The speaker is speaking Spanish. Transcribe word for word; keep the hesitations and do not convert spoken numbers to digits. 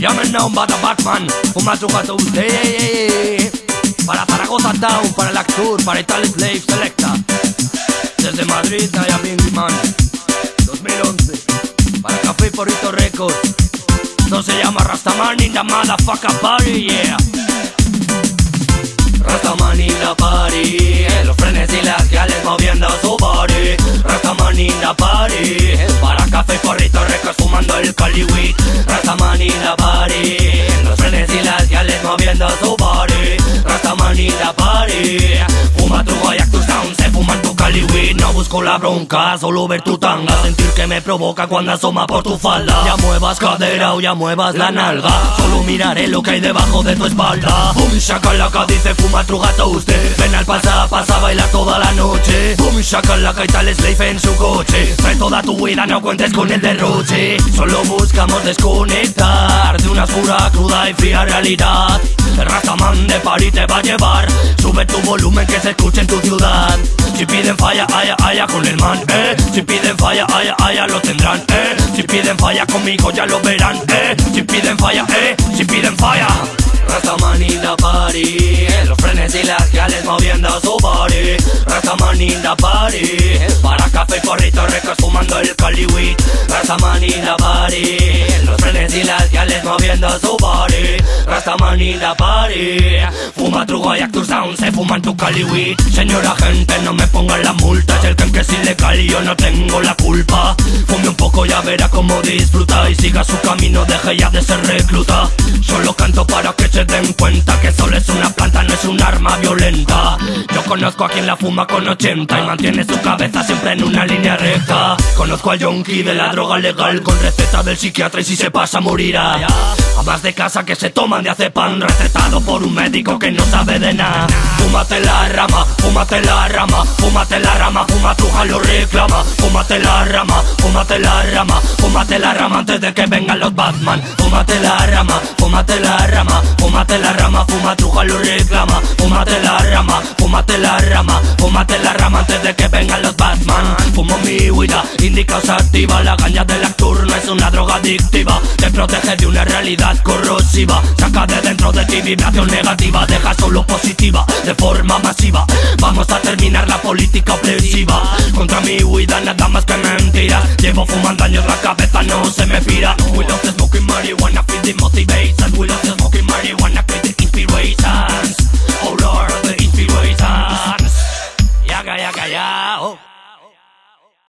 Llamen a un bata Batman, fuma su gato usted. Para Zaragoza Town, para el Actur, para Italy Slave Selecta. Desde Madrid, Naya Bingman, dos mil once. Para Café y Porrito Records. Esto se llama Rastaman in the motherfucker party, yeah. Rastaman in the party, los frenes y las gales moviendo su body. Rastaman in the party, para Café y Porrito Records fumando el Cali Weed. Rastaman in the party, los frenes y las gales moviendo su body. Rastaman in the party, fuma tu Guayac, tu sound, se fuman tu Cali Weed. No busco la bronca, solo ver tu tanga, sentir que me provoca cuando asoma por tu falda. Ya muevas cadera o ya muevas la nalga, solo miraré lo que hay debajo de tu espalda. Boom shakalaka, dice fuma tu gato usted. Ven al pasa, pasa a bailar toda la noche. Boom shakalaka y tal Slave en su coche. Trae toda tu vida, no cuentes con el derroche. Solo buscamos desconectar de una oscura, cruda y fría realidad. El Rastaman de París te va a llevar. Sube tu volumen que se escuche en tu ciudad. Si piden falla, aya, aya con el man, eh. Si piden falla, aya, aya lo tendrán, eh. Si piden falla conmigo ya lo verán, eh. Si piden falla, eh. Si piden falla. Rastaman in the party, los frenes y las gales moviendo su body. Rastaman in the party, para Café y Porrito Records fumando el Cali Weed. Rastaman in the party, los frenes y las gales moviendo su body. Rastaman in the party, fuma tu Guayac, tu sound, se fuman tu Cali Weed. Señora gente, no me pongan la multa, es el que es ilegal y yo no tengo la culpa. Fume un poco, ya verá cómo disfruta y siga su camino, deje ya de ser recluta. Solo canto para que se den cuenta que solo es una planta, no es un arma violenta. Yo conozco a quien la fuma con ochenta y mantiene su cabeza siempre en una línea recta. Conozco al yonki de la droga legal con receta del psiquiatra y si se pasa morirá. Amas de casa que se toman de acepan, recetado por un médico que no sabe de nada. Fúmate la rama, fúmate la rama, fúmate la rama, fuma tu lo reclama. Fúmate la rama, fúmate la rama, fúmate la rama antes de que vengan los Batman. Fúmate la rama, fúmate la rama, fúmate la rama, fuma tu lo reclama. Fúmate la rama, fúmate la rama, fúmate la rama antes de que vengan los Batman. Fumo mi huida, indica activa. La caña del Actur no es una droga adictiva, te protege de una realidad corrosiva. Saca de dentro de ti vibración negativa, deja solo positiva de forma masiva. Vamos a terminar la política opresiva. Contra mi huida nada más que mentira. Llevo fumando años, la cabeza no se me pira. We love the smoking marijuana, feel the motivate.